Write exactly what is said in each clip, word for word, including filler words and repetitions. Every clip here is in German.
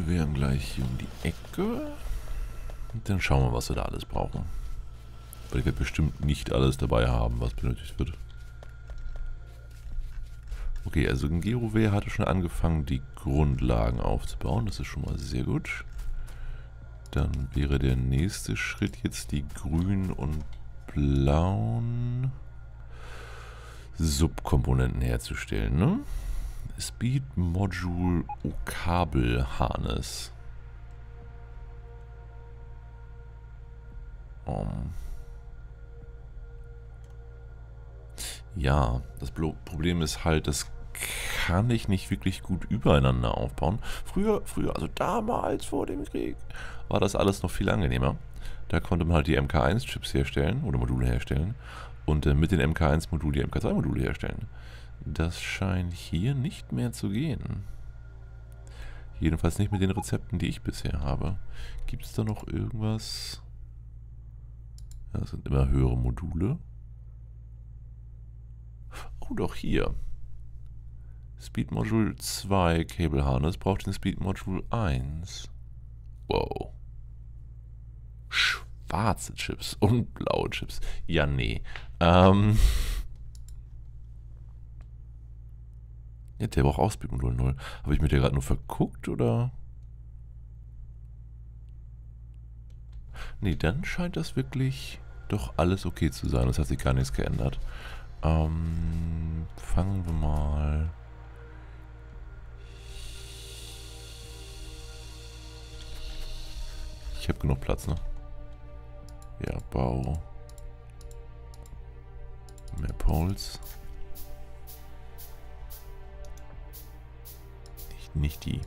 wären gleich hier um die Ecke. Und dann schauen wir, was wir da alles brauchen. Weil ich werde bestimmt nicht alles dabei haben, was benötigt wird. Okay, also Gerowe hatte schon angefangen, die Grundlagen aufzubauen. Das ist schon mal sehr gut. Dann wäre der nächste Schritt jetzt die grünen und blauen Subkomponenten herzustellen, ne? Speed Module Kabel Harness. Um. Ja, das Problem ist halt, das kann ich nicht wirklich gut übereinander aufbauen. Früher, früher, also damals vor dem Krieg, war das alles noch viel angenehmer. Da konnte man halt die M K eins Chips herstellen oder Module herstellen und äh, mit den M K eins Modulen die M K zwei Module herstellen. Das scheint hier nicht mehr zu gehen. Jedenfalls nicht mit den Rezepten, die ich bisher habe. Gibt es da noch irgendwas? Ja, das sind immer höhere Module. Oh, doch hier. Speed Module zwei Cable Harness braucht den Speed Module eins. Wow. Schwarze Chips und blaue Chips. Ja, nee. Ähm. Ja, der braucht auch Speed Module null. Habe ich mir der gerade nur verguckt, oder? Nee, dann scheint das wirklich doch alles okay zu sein. Das hat sich gar nichts geändert. Ähm, fangen wir mal... Ich habe genug Platz, ne? Ja, Bau. Mehr Poles. Nicht, nicht die.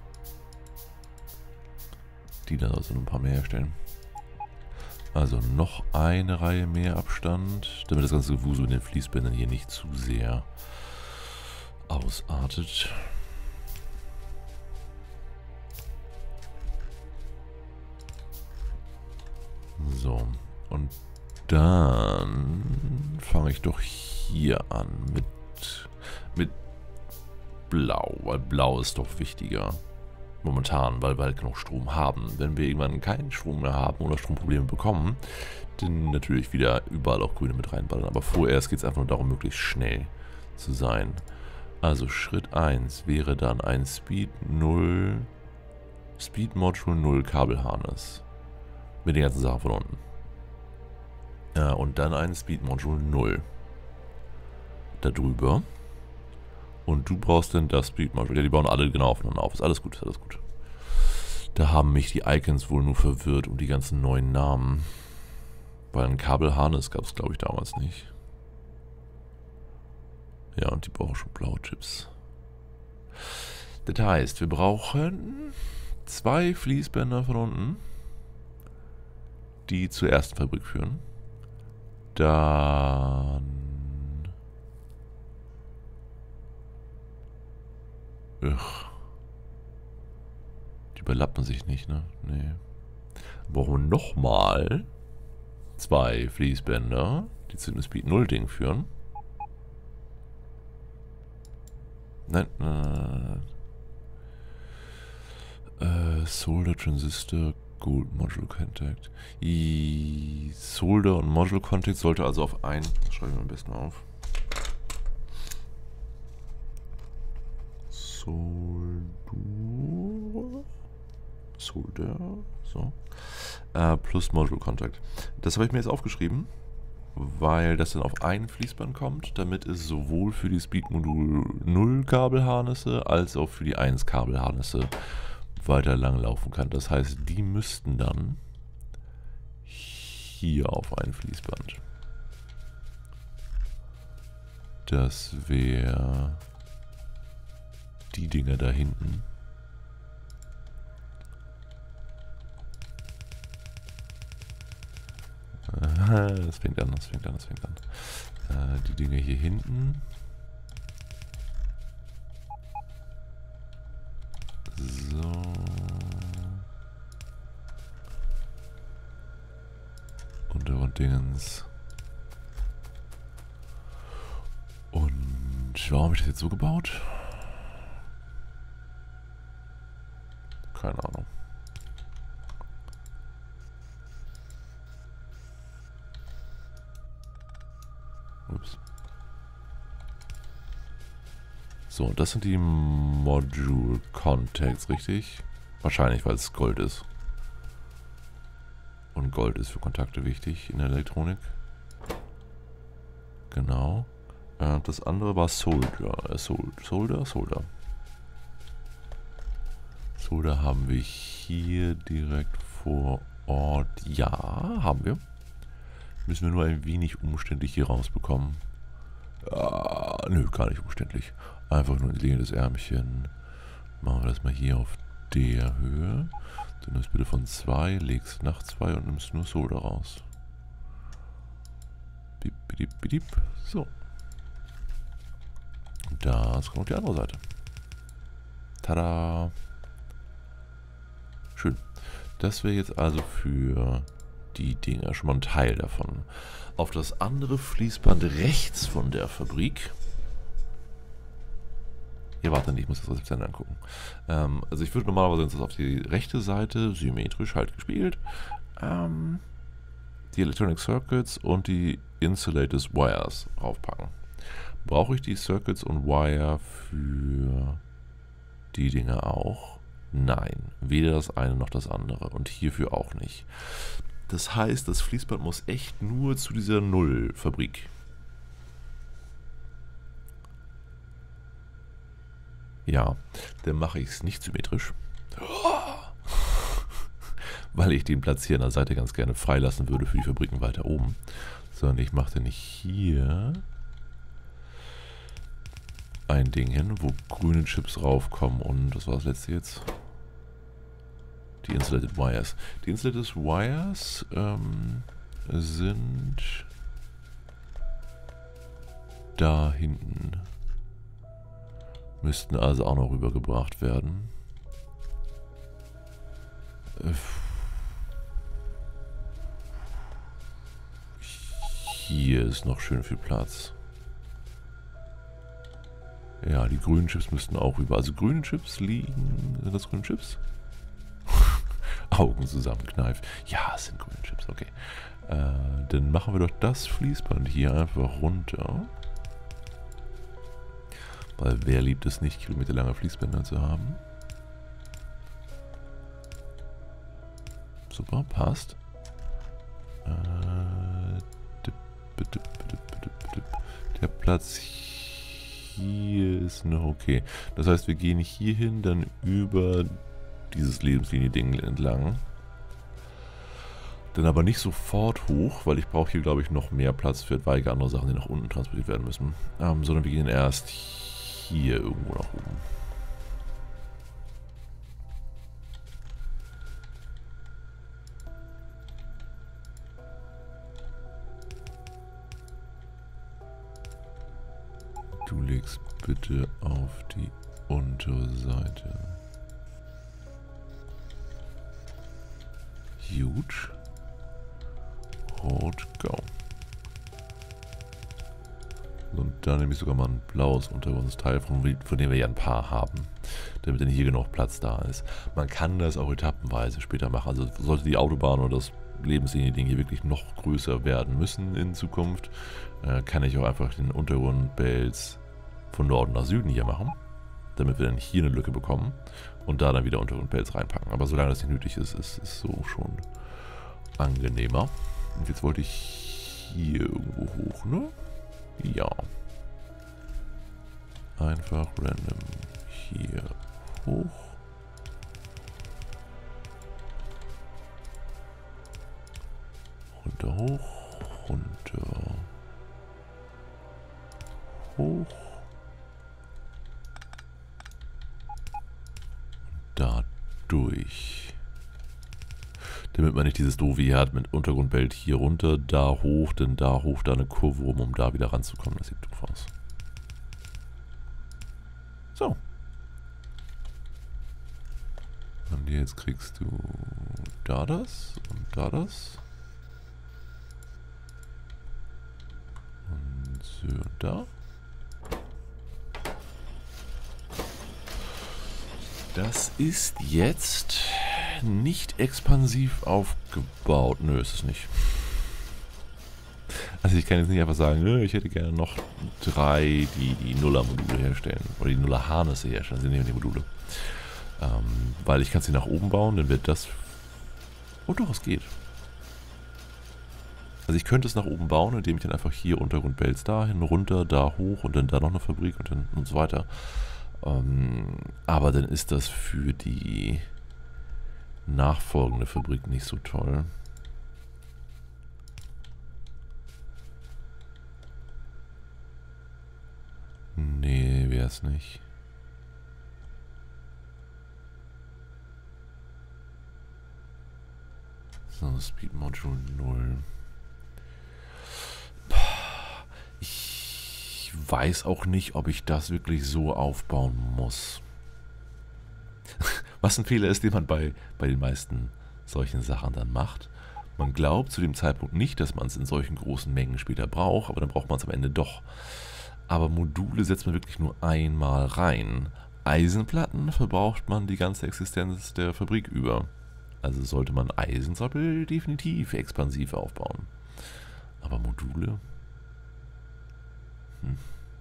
Die da also ein paar mehr herstellen. Also noch eine Reihe mehr Abstand, damit das ganze Gewusel in den Fließbändern hier nicht zu sehr ausartet. So, und dann fange ich doch hier an mit, mit Blau, weil Blau ist doch wichtiger. Momentan, weil wir halt genug Strom haben. Wenn wir irgendwann keinen Strom mehr haben oder Stromprobleme bekommen, dann natürlich wieder überall auch Grüne mit reinballern. Aber vorerst geht es einfach nur darum, möglichst schnell zu sein. Also Schritt eins wäre dann ein Speed null, Speed Module null Kabelharness. Mit den ganzen Sachen von unten. Ja, und dann ein Speed Module null. Darüber. Und du brauchst dann das Speed Module. Ja, die bauen alle genau aufeinander auf. Ist alles gut, ist alles gut. Da haben mich die Icons wohl nur verwirrt um die ganzen neuen Namen. Weil ein Kabelharness gab es, glaube ich, damals nicht. Ja, und die brauchen schon blaue Chips. Das heißt, wir brauchen zwei Fließbänder von unten, die zur ersten Fabrik führen. Dann... Ugh. Die überlappen sich nicht, ne? Nee. Brauchen wir nochmal zwei Fließbänder, die zu dem Speed null Ding führen. Nein, nein, nein. Äh, Solder Transistor Gold Module Contact. I Solder und Module Contact sollte also auf ein... Das schreibe ich mir am besten auf. Solder. Solder. So. Äh, plus Module Contact. Das habe ich mir jetzt aufgeschrieben, weil das dann auf ein Fließband kommt, damit es sowohl für die Speed Module null Kabelharnisse als auch für die eins Kabelharnisse weiter lang laufen kann. Das heißt, die müssten dann hier auf ein Fließband. Das wäre die Dinger da hinten. Das fängt an, das fängt an, das fängt an. Äh, die Dinger hier hinten. So. Und Dingens. Und warum habe ich das jetzt so gebaut? Keine Ahnung. Ups. So, das sind die Module Contacts, richtig? Wahrscheinlich, weil es Gold ist. Und Gold ist für Kontakte wichtig in der Elektronik. Genau. Äh, das andere war Solder. Äh, Sol Solder? Solder. Solder haben wir hier direkt vor Ort. Ja, haben wir. Müssen wir nur ein wenig umständlich hier rausbekommen. Ah, nö, gar nicht umständlich. Einfach nur ein leeres Ärmchen. Machen wir das mal hier auf der Höhe. Du nimmst bitte von zwei, legst nach zwei und nimmst nur Solder raus. Bip, bip, bip. So. Und das kommt auf die andere Seite. Tada! Schön. Das wäre jetzt also für die Dinger schon mal ein Teil davon. Auf das andere Fließband rechts von der Fabrik. Ja, warte, ich muss das Rezept angucken. Ähm, also ich würde normalerweise das auf die rechte Seite, symmetrisch halt gespielt, ähm, die Electronic Circuits und die Insulated Wires raufpacken. Brauche ich die Circuits und Wire für die Dinge auch? Nein, weder das eine noch das andere und hierfür auch nicht. Das heißt, das Fließband muss echt nur zu dieser Null-Fabrik. Ja, dann mache ich es nicht symmetrisch. Weil ich den Platz hier an der Seite ganz gerne freilassen würde für die Fabriken weiter oben. Sondern ich mache dann hier ein Ding hin, wo grüne Chips raufkommen und was war das letzte jetzt? Die Insulated Wires. Die Insulated Wires ähm, sind da hinten. Müssten also auch noch rübergebracht werden. Hier ist noch schön viel Platz. Ja, die grünen Chips müssten auch rüber. Also grüne Chips liegen... Sind das grüne Chips? Augen zusammenkneifen. Ja, es sind grüne Chips, okay. Äh, dann machen wir doch das Fließband hier einfach runter. Weil wer liebt es nicht, kilometerlange Fließbänder zu haben? Super, passt. Äh, dip, dip, dip, dip, dip, dip. Der Platz hier ist noch okay. Das heißt, wir gehen hier hin, dann über dieses Lebenslinie-Ding entlang. Dann aber nicht sofort hoch, weil ich brauche hier, glaube ich, noch mehr Platz für etwaige andere Sachen, die nach unten transportiert werden müssen. Ähm, sondern wir gehen erst hier irgendwo nach oben. Du legst bitte auf die untere Seite. Huge. Rot, go. Und da nehme ich sogar mal ein blaues Untergrundsteil, von, von dem wir ja ein paar haben, damit dann hier genug Platz da ist. Man kann das auch etappenweise später machen. Also sollte die Autobahn oder das Lebenslinie-Ding hier wirklich noch größer werden müssen in Zukunft, äh, kann ich auch einfach den Untergrundbells von Norden nach Süden hier machen, damit wir dann hier eine Lücke bekommen und da dann wieder Untergrundbells reinpacken. Aber solange das nicht nötig ist, ist es so schon angenehmer. Und jetzt wollte ich hier irgendwo hoch, ne? Ja. Einfach random hier hoch. Runter, hoch, runter, hoch. Da durch. Damit man nicht dieses Doofe hier hat mit Untergrundbelt hier runter, da hoch, dann da hoch, da eine Kurve rum, um da wieder ranzukommen. Das sieht doof aus. So. Und jetzt kriegst du da das und da das. Und so und da. Das ist jetzt nicht expansiv aufgebaut. Nö, ist es nicht. Also ich kann jetzt nicht einfach sagen, nö, ich hätte gerne noch drei, die die Nuller-Module herstellen. Oder die Nuller-Harnisse herstellen. Sind eben die Module. Ähm, weil ich kann sie nach oben bauen, dann wird das... Oh doch, es geht. Also ich könnte es nach oben bauen, indem ich dann einfach hier Untergrundbells dahin, runter, da hoch und dann da noch eine Fabrik und dann und so weiter. Ähm, aber dann ist das für die nachfolgende Fabrik nicht so toll. Nee, wäre es nicht. So, Speed Module null. Ich weiß auch nicht, ob ich das wirklich so aufbauen muss. Was ein Fehler ist, den man bei, bei den meisten solchen Sachen dann macht. Man glaubt zu dem Zeitpunkt nicht, dass man es in solchen großen Mengen später braucht, aber dann braucht man es am Ende doch. Aber Module setzt man wirklich nur einmal rein. Eisenplatten verbraucht man die ganze Existenz der Fabrik über. Also sollte man Eisensäppel definitiv expansiv aufbauen. Aber Module? Hm.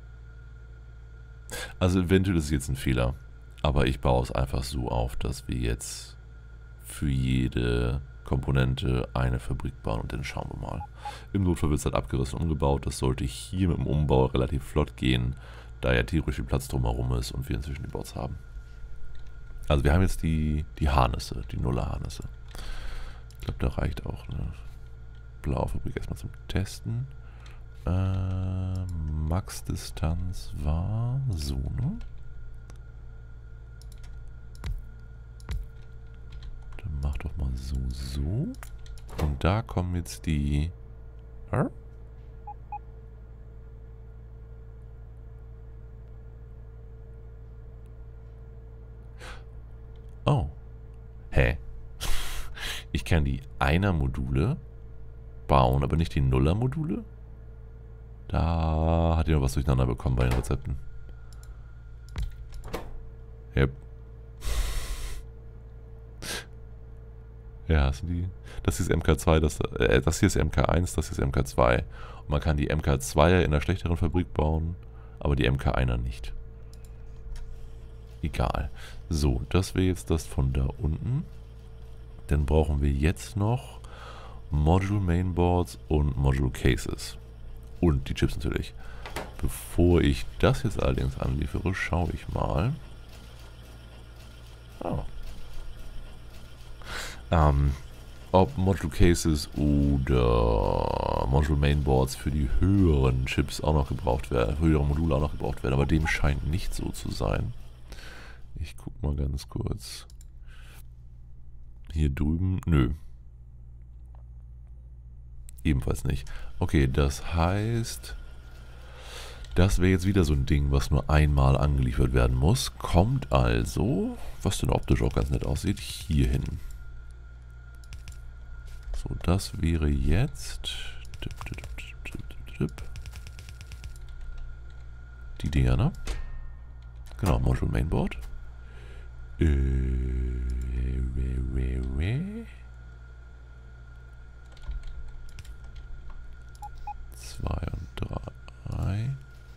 Also eventuell ist es jetzt ein Fehler. Aber ich baue es einfach so auf, dass wir jetzt für jede Komponente eine Fabrik bauen und dann schauen wir mal. Im Notfall wird es halt abgerissen und umgebaut. Das sollte hier mit dem Umbau relativ flott gehen, da ja tierisch viel Platz drumherum ist und wir inzwischen die Bots haben. Also wir haben jetzt die, die Harnisse, die Nuller-Harnisse. Ich glaube, da reicht auch eine blaue Fabrik erstmal zum Testen. Äh, Max-Distanz war so, ne? Dann mach doch mal so, so. Und da kommen jetzt die... Hä? Oh. Hä? Ich kann die Einer-Module bauen, aber nicht die Nuller-Module? Da hat ihr noch was durcheinander bekommen bei den Rezepten. Yep. Ja, sind die. Das hier ist M K zwei, das, äh, das hier ist M K eins, das hier ist M K zwei. Und man kann die M K zweier in einer schlechteren Fabrik bauen, aber die M K einer nicht. Egal. So, das wäre jetzt das von da unten. Dann brauchen wir jetzt noch Module Mainboards und Module Cases. Und die Chips natürlich. Bevor ich das jetzt allerdings anliefere, schaue ich mal. Oh. Ähm, ob Module Cases oder Module Mainboards für die höheren Chips auch noch gebraucht werden, höhere Module auch noch gebraucht werden, aber dem scheint nicht so zu sein. Ich guck mal ganz kurz. Hier drüben, nö. Ebenfalls nicht. Okay, das heißt, das wäre jetzt wieder so ein Ding, was nur einmal angeliefert werden muss. Kommt also, was denn optisch auch ganz nett aussieht, hier hin. So, das wäre jetzt die Dinger, ne? Genau, Module Mainboard. Äh, zwei und drei.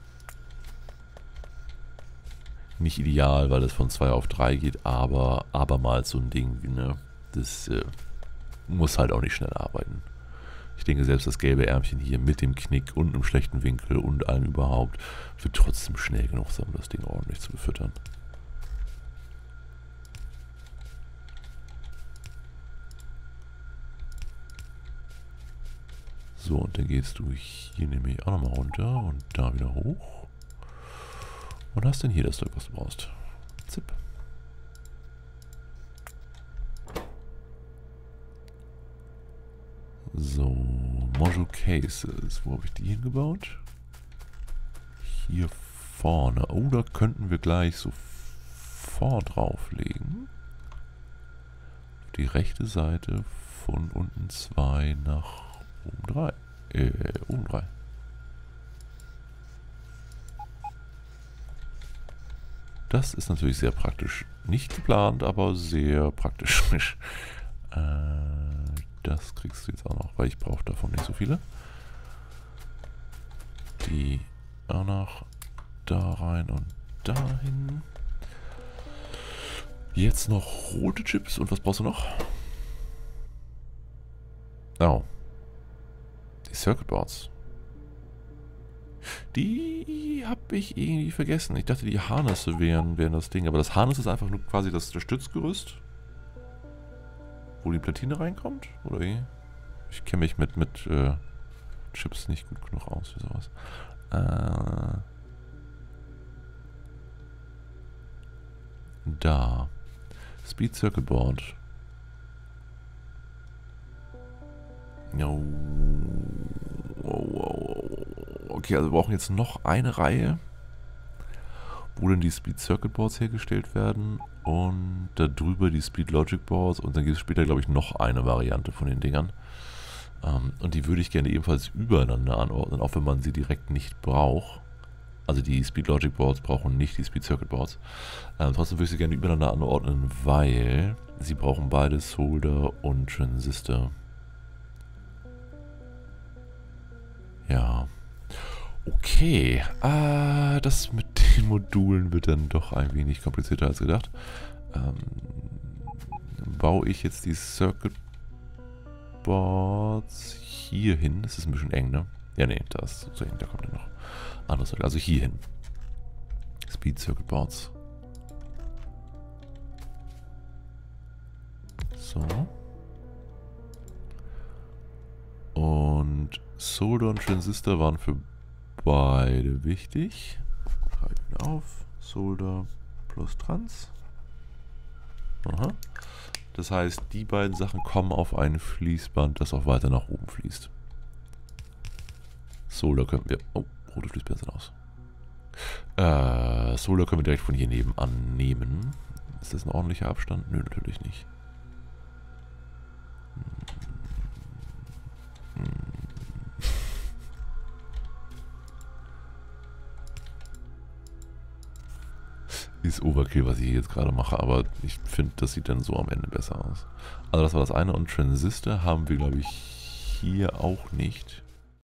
Nicht ideal, weil es von zwei auf drei geht, aber abermals so ein Ding wie, ne? Das äh, muss halt auch nicht schnell arbeiten. Ich denke, selbst das gelbe Ärmchen hier mit dem Knick und einem schlechten Winkel und allem überhaupt wird trotzdem schnell genug sein, um das Ding ordentlich zu befüttern. So, und dann gehst du hier nämlich auch nochmal runter und da wieder hoch. Und hast dann hier das Zeug, was du brauchst. Zip. So, Module Cases. Wo habe ich die hingebaut? Hier vorne. Oh, da könnten wir gleich sofort drauflegen. Auf die rechte Seite von unten zwei nach oben drei. Äh, oben drei. Das ist natürlich sehr praktisch. Nicht geplant, aber sehr praktisch. äh, das kriegst du jetzt auch noch, weil ich brauche davon nicht so viele. Die auch noch da rein und dahin. Jetzt noch rote Chips. Und was brauchst du noch? Oh. Die Circuit Boards. Die habe ich irgendwie vergessen. Ich dachte, die Harnesse wären, wären das Ding. Aber das Harness ist einfach nur quasi das, das Stützgerüst. Wo die Platine reinkommt? Oder wie? Ich kenne mich mit, mit äh, Chips nicht gut genug aus für sowas. Äh, da. Speed Circuit Board. No. Okay, also wir brauchen jetzt noch eine Reihe, wo dann die Speed Circuit Boards hergestellt werden und darüber die Speed Logic Boards und dann gibt es später, glaube ich, noch eine Variante von den Dingern. Ähm, und die würde ich gerne ebenfalls übereinander anordnen, auch wenn man sie direkt nicht braucht. Also die Speed Logic Boards brauchen nicht die Speed Circuit Boards. Ähm, trotzdem würde ich sie gerne übereinander anordnen, weil sie brauchen beide Solder und Transistor. Ja. Okay. Äh, das mit den Modulen wird dann doch ein wenig komplizierter als gedacht. Ähm, dann baue ich jetzt die Circuit Boards hier hin. Das ist ein bisschen eng, ne? Ja, ne, da ist so eng, da kommt ja noch anderes. Also hier hin. Speed Circuit Boards. So. Und Solder und Transistor waren für beide wichtig. Schreibe ich mir auf. Solder plus Trans. Aha. Das heißt, die beiden Sachen kommen auf ein Fließband, das auch weiter nach oben fließt. Solder können wir... Oh, rote Fließbänder sind aus. Äh, Solder können wir direkt von hier nebenan nehmen. Ist das ein ordentlicher Abstand? Nö, natürlich nicht. Hm. Hm. Ist Overkill, was ich hier jetzt gerade mache, aber ich finde, das sieht dann so am Ende besser aus. Also das war das eine und Transistor haben wir, glaube ich, hier auch nicht.